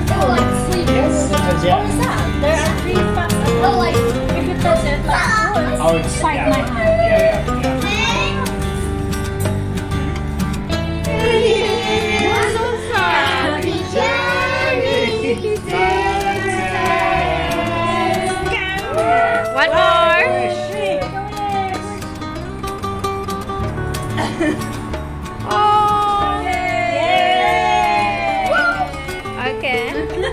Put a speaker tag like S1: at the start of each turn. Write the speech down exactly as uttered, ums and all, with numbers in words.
S1: Oh, like sleep.
S2: Yes, yeah.
S1: What is that? There are three facts. Oh, like if it does it, like
S2: Oh, it's
S1: like
S2: yeah.
S1: my hand.
S2: Yeah, yeah, yeah.
S3: One more. Oh. Okay.